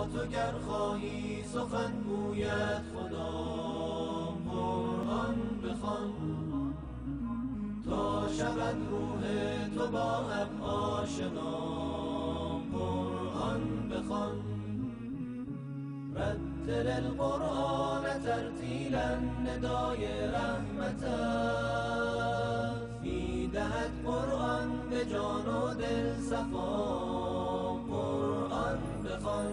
تو گر خواهی سخن گوید خدا، قرآن بخوان تا شود روح تو با هم آشنا. قرآن بخوان رتل القرآن ترتیلا ندای رحمت است، میدهد قرآن به جان و دل صفا. قرآن بخوان.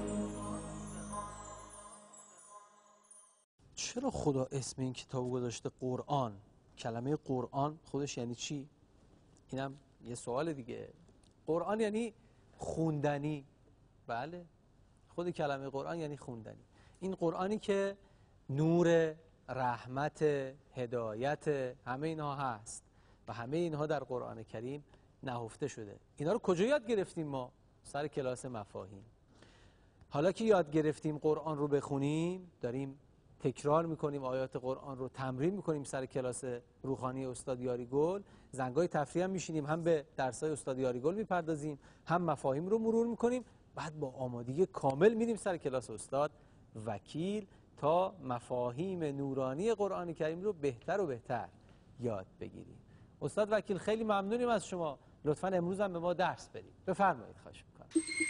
چرا خدا اسم این کتاب گذاشته قرآن؟ کلمه قرآن خودش یعنی چی؟ اینم یه سوال دیگه. قرآن یعنی خوندنی. بله، خود کلمه قرآن یعنی خوندنی. این قرآنی که نور، رحمت، هدایت، همه اینها هست و همه اینها در قرآن کریم نهفته شده. اینا رو کجا یاد گرفتیم ما؟ سر کلاس مفاهیم. حالا که یاد گرفتیم قرآن رو بخونیم، داریم تکرار میکنیم آیات قرآن رو، تمرین میکنیم سر کلاس روحانی استاد یاریگل. زنگای تفریح هم میشینیم، هم به درسای استاد یاریگل میپردازیم، هم مفاهیم رو مرور میکنیم. بعد با آمادگی کامل میریم سر کلاس استاد وکیل تا مفاهیم نورانی قرآن کریم رو بهتر و بهتر یاد بگیریم. استاد وکیل خیلی ممنونیم از شما. لطفاً امروز هم به ما درس بدید. بفرمایید. خواهش میکنم.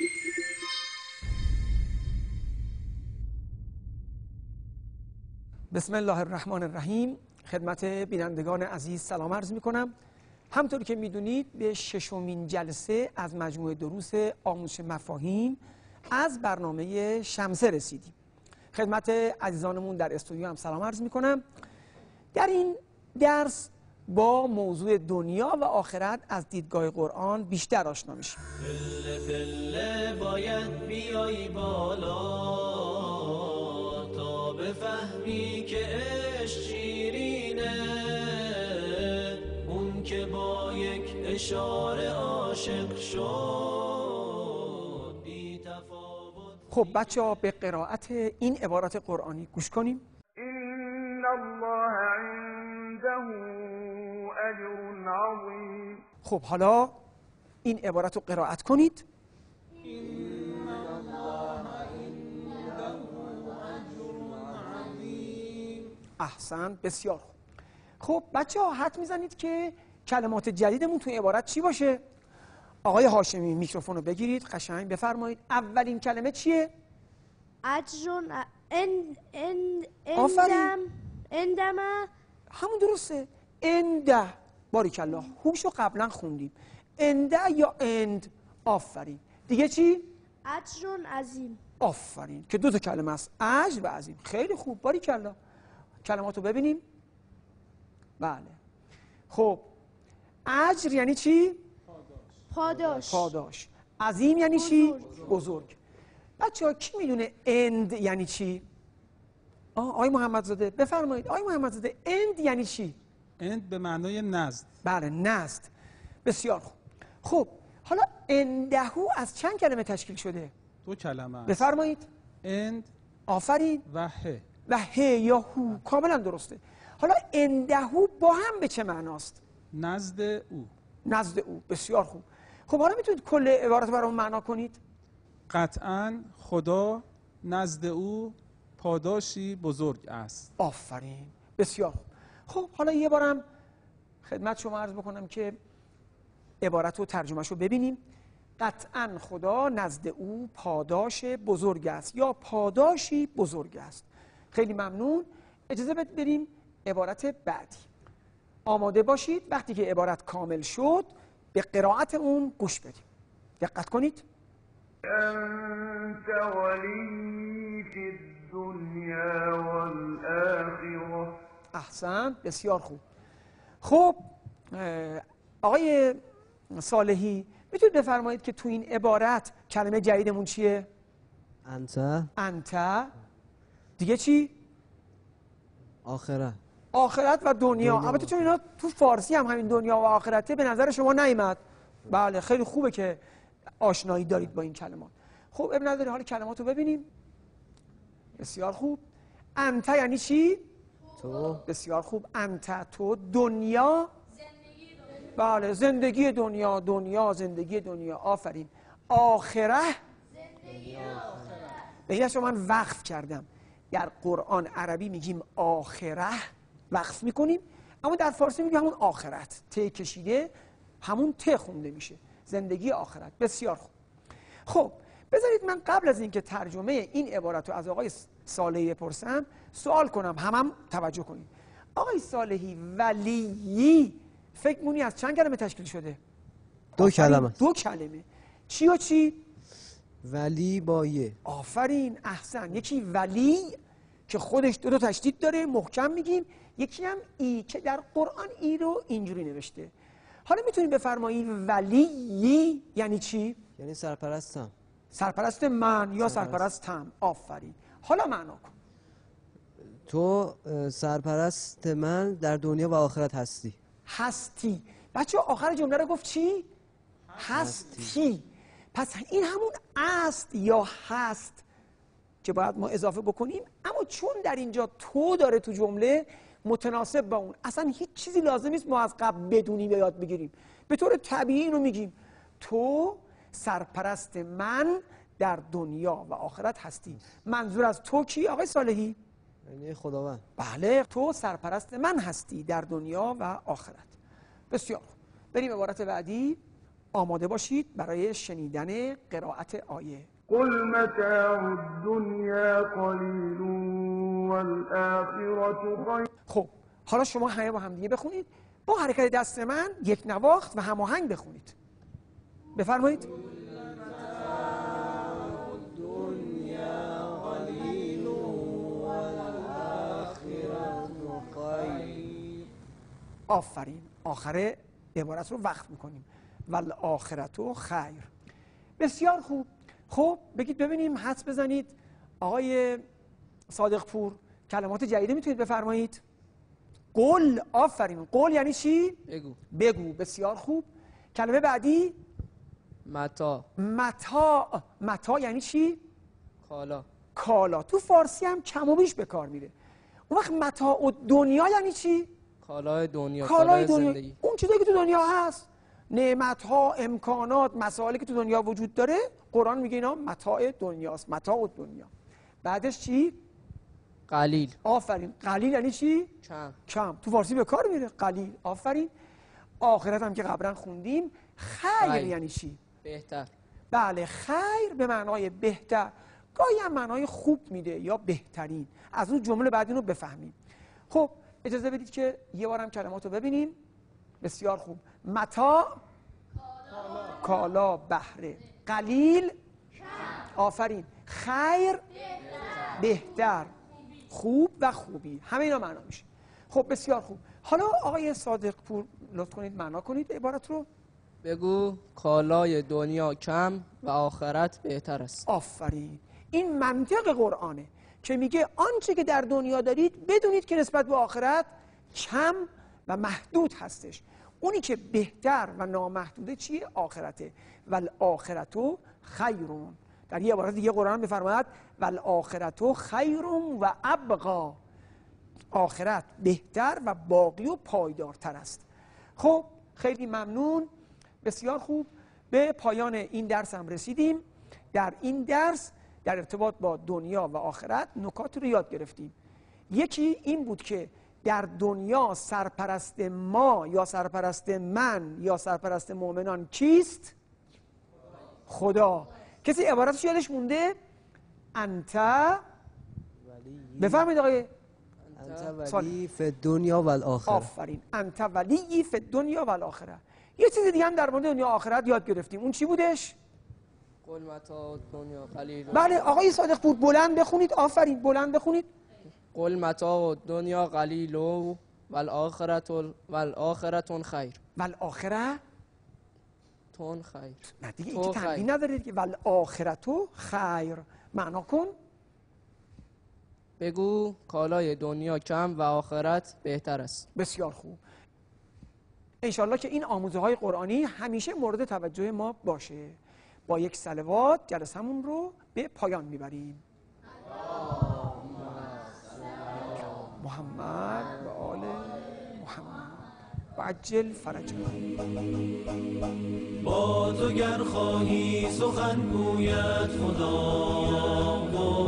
بسم الله الرحمن الرحیم. خدمت بینندگان عزیز سلام عرض میکنم. همطور که میدونید به ششمین جلسه از مجموعه دروس آموزش مفاهیم از برنامه شمسه رسیدیم. خدمت عزیزانمون در استودیو هم سلام عرض میکنم. در این درس با موضوع دنیا و آخرت از دیدگاه قرآن بیشتر آشنا میشیم. پله پله باید بیایی بالا تا بفهمی که عشق شیرینه، اون که با یک اشاره عاشق شد بی تفاوت. خب بچه ها به قرائت این عبارات قرآنی گوش کنیم. این الله عنده اجر عظیم. خب حالا این عبارت رو قرائت کنید. احسن، بسیار خوب. خب بچه ها حد میزنید که کلمات جدیدمون توی عبارت چی باشه؟ آقای هاشمی میکروفون رو بگیرید، قشنگ بفرمایید. اولین کلمه چیه؟ اجرون اندم. همون درسته، انده. باریکالله، هوشو قبلا خوندیم. انده یا اند. آفرین. دیگه چی؟ اجرون عظیم. آفرین، که دو تا کلمه است، اجر و عظیم. خیلی خوب، باریکالله. کلماتو ببینیم. بله. خب اجر یعنی چی؟ پاداش. عظیم یعنی چی؟ بزرگ. بچه ها کی میدونه اند یعنی چی؟ آقای محمدزاده بفرمایید. آقای محمدزاده اند یعنی چی؟ اند به معنای نزد. بله، نزد. بسیار خوب. خب حالا اندهو از چند کلمه تشکیل شده؟ دو کلمه است. بفرمایید. اند آفرین. و ه. و ه یا هو. کاملا درسته. حالا اندهو با هم به چه معناست؟ نزد او. نزد او. بسیار خوب. خب حالا میتونید کل عبارت برام معنا کنید؟ قطعاً خدا نزد او پاداشی بزرگ است. آفرین، بسیار خوب. خب حالا یه بارم خدمت شما عرض بکنم که عبارت رو ترجمهش رو ببینیم. قطعاً خدا نزد او پاداش بزرگ است یا پاداشی بزرگ است. خیلی ممنون. اجازه بدید بریم عبارت بعدی. آماده باشید. وقتی که عبارت کامل شد به قرائت اون گوش بدیم. دقت کنید. انت ولی فی الدنیا والآخرة. احسن، بسیار خوب. خب آقای صالحی میتونید بفرمایید که تو این عبارت کلمه جدیدمون چیه؟ انت. دیگه چی؟ آخرت و دنیا. البته چون اینا تو فارسی هم همین دنیا و آخرته به نظر شما نیامد. بله، خیلی خوبه که آشنایی دارید با این کلمات. خب اب نداره، حالا کلمات رو ببینیم. بسیار خوب. انت یعنی چی؟ تو. بسیار خوب. انت تو. دنیا. بله، زندگی دنیا. دنیا، زندگی دنیا. آفرین. آخره. به این من وقف کردم. در قرآن عربی میگیم آخره، وقف میکنیم، اما در فارسی میگیم همون آخرت، ت کشیده همون ت خونده میشه، زندگی آخرت. بسیار خوب. خب بذارید من قبل از اینکه ترجمه این عبارت رو از آقای صالحی بپرسم سوال کنم، هم توجه کنید. آقای صالحی، ولیی فکر مونی از چند کلمه تشکیل شده؟ دو کلمه. دو کلمه. چی و چی؟ ولی با یه. آفرین، احسن. یکی ولی که خودش دو تشدید داره، محکم میگیم، یکی هم ای که در قرآن ای رو اینجوری نوشته. حالا میتونید بفرمایید ولی یعنی چی؟ یعنی سرپرستم. سرپرست من یا سرپرستم. آفرین. حالا معنا کن. تو سرپرست من در دنیا و آخرت هستی. هستی. بچه آخر جمله رو گفت چی؟ هستی. پس این همون است یا هست که باید ما اضافه بکنیم، اما چون در اینجا تو داره تو جمله، متناسب با اون اصلا هیچ چیزی لازم نیست ما از قبل بدونیم یا یاد بگیریم. به طور طبیعی اینو میگیم، تو سرپرست من در دنیا و آخرت هستی. منظور از تو کی آقای صالحی؟ یعنی خداوند. بله، تو سرپرست من هستی در دنیا و آخرت. بسیار خوب. بریم عبارت بعدی. آماده باشید برای شنیدن قرائت آیه. قل متاع الدنیا قلیل والآخرة خیر. خب حالا شما همه با هم دیگه بخونید، با حرکت دست من یک نواخت و هماهنگ بخونید. بفرمایید. آفرین. آخر عبارت رو وقف میکنیم. والآخرة خیر. بسیار خوب. خب بگید ببینیم، حدس بزنید. آقای صادق پور کلمات جدیده میتونید بفرمایید؟ قل. آفرین. قل یعنی چی؟ بگو. بگو. بسیار خوب. کلمه بعدی؟ متا. متاع. متاع یعنی چی؟ کالا. کالا. تو فارسی هم کم و بیش به کار میره. اون وقت متاع دنیا یعنی چی؟ کالای دنیا. کالای دنیا. زندگی. اون چیزایی که تو دنیا هست، نعمت‌ها، امکانات، مسائلی که تو دنیا وجود داره، قرآن میگه اینا متاع دنیاست. متاع دنیا. بعدش چی؟ قلیل. آفرین. قلیل یعنی چی؟ کم. کم. تو فارسی به کار میره قلیل. آفرین. آخرت هم که قبلا خوندیم. خیر یعنی چی؟ بهتر. بله، خیر به معنای بهتر، گاهی هم معنای خوب میده یا بهترین. از اون جمله بعد اینو بفهمیم. خب اجازه بدید که یه بارم کلمات رو ببینیم. بسیار خوب. متاع کالا، بهره. قلیل آفرین. خیر بهتر، خوب و خوبی. همه اینا معنا میشه. خب بسیار خوب. حالا آقای صادق پور لطف کنید معنا کنید عبارت رو. بگو کالای دنیا کم و آخرت بهتر است. آفرین. این منطق قرآنه که میگه آنچه که در دنیا دارید بدونید که نسبت به آخرت کم و محدود هستش. اونی که بهتر و نامحدوده چیه؟ آخرته. والآخرة خیرون. در یه عبارت دیگه قرآن میفرماید والآخرة خیر و ابقی. آخرت بهتر و باقی و پایدارتر است. خب خیلی ممنون. بسیار خوب. به پایان این درس هم رسیدیم. در این درس در ارتباط با دنیا و آخرت نکات رو یاد گرفتیم. یکی این بود که در دنیا سرپرست ما یا سرپرست من یا سرپرست مؤمنان کیست؟ خدا. کسی عبارتش یادش مونده؟ انت بفهمید آقای انت ولی فی الدنیا و الاخره. آفرین. انت ولی فی الدنیا و الاخره. یه چیز دیگه هم در مورد دنیا و آخرت یاد گرفتیم. اون چی بودش؟ قل متاع دنیا قلیل. بله آقای صادق پور بلند بخونید. آفرین بلند بخونید. قل متاع دنیا قلیل و والآخرة خیر. والآخره تون خیر. نه دیگه این که تنبیه نداره دیگه. والآخرة خیر. معنا کن. بگو کالای دنیا کم و آخرت بهتر است. بسیار خوب. انشالله که این آموزه های قرآنی همیشه مورد توجه ما باشه. با یک صلوات جلسمون رو به پایان میبریم. محمد و آل محمد و عجل فرجهم. با تو گر خواهی سخن گوید خدا.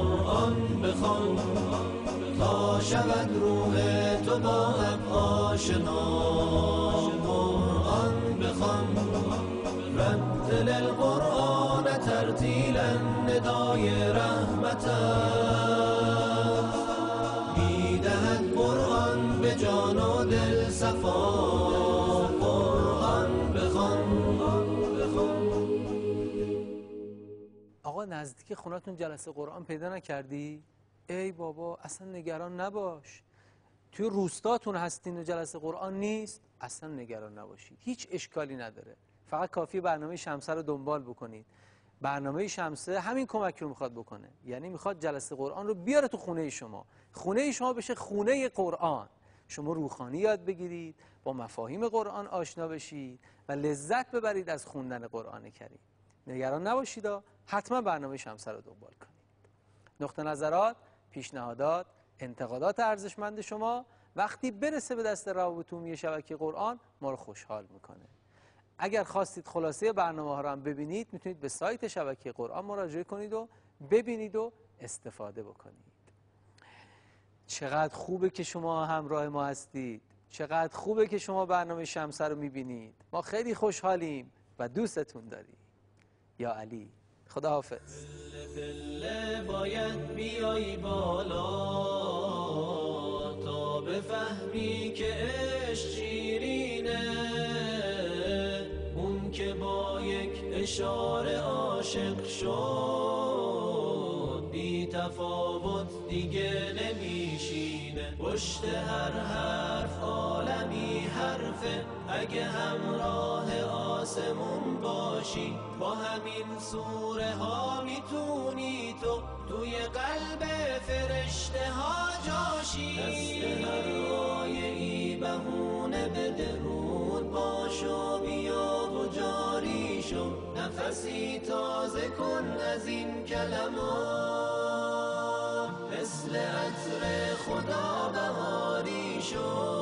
آشنا قرآن بخوان رتل القرآن ترتیلا ندای رحمت میدهد قرآن به جان و دل صفا قرآن بخوان. آقا نزدیک خونتون جلسه قرآن پیدا نکردی؟ ای بابا اصلا نگران نباش. توی روستاتون هستین و جلسه قرآن نیست، اصلا نگران نباشید، هیچ اشکالی نداره. فقط کافی برنامه شمسه رو دنبال بکنید. برنامه شمسه همین کمک رو میخواد بکنه، یعنی میخواد جلسه قرآن رو بیاره تو خونه شما، خونه شما بشه خونه قرآن، شما روحانی یاد بگیرید، با مفاهیم قرآن آشنا بشید و لذت ببرید از خوندن قرآن کریم. نگران نباشید، حتما برنامه شمسه رو دنبال کنید. نقطه نظرات، پیشنهادات، انتقادات ارزشمند شما وقتی برسه به دست روابط عمومی شبکه قرآن ما رو خوشحال میکنه. اگر خواستید خلاصه برنامه ها رو هم ببینید، میتونید به سایت شبکه قرآن مراجعه کنید و ببینید و استفاده بکنید. چقدر خوبه که شما همراه ما هستید، چقدر خوبه که شما برنامه شمسه رو میبینید. ما خیلی خوشحالیم و دوستتون داریم. یا علی، خداحافظ. پله باید بیایی بالا تا بفهمی که عشق شیرینه، اون که با یک اشاره عاشق شد بی تفاوت دیگه نمیشینه. پشت هر حرف عالمی حرفه، اگه همراه آسمون باشی با همین سوره ها میتونی تو توی قلب فرشته ها جاشی. دست هر آیه‌ای بهونه به درود باش و بیا و جاری شو، نفسی تازه کن از این کلمات، مثل عطر خدا بهاری شو.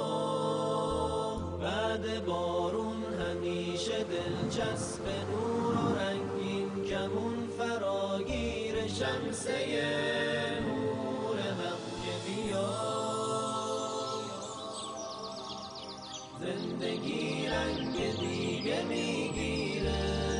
بعد بارون همیشه دلچسب نور و رنگین کمون فراگیر شمسه نور مکه بیا. زندگی رنگ دیگه میگیره